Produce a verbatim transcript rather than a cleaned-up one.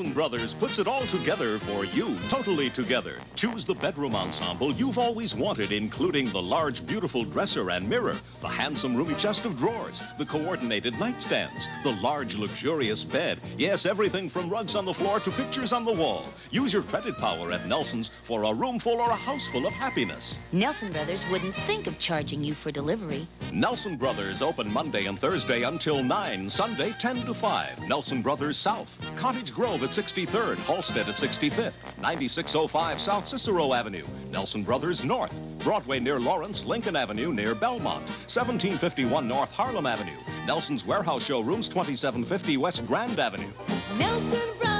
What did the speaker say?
Nelson Brothers puts it all together for you, totally together. Choose the bedroom ensemble you've always wanted, including the large, beautiful dresser and mirror, the handsome, roomy chest of drawers, the coordinated nightstands, the large, luxurious bed. Yes, everything from rugs on the floor to pictures on the wall. Use your credit power at Nelson's for a room full or a house full of happiness. Nelson Brothers wouldn't think of charging you for delivery. Nelson Brothers open Monday and Thursday until nine, Sunday ten to five. Nelson Brothers South, Cottage Grove at sixty-third, Halsted at sixty-fifth, ninety-six oh five South Cicero Avenue. Nelson Brothers North, Broadway near Lawrence, Lincoln Avenue near Belmont, seventeen fifty-one North Harlem Avenue. Nelson's Warehouse Showrooms, twenty-seven fifty West Grand Avenue. Nelson Brothers.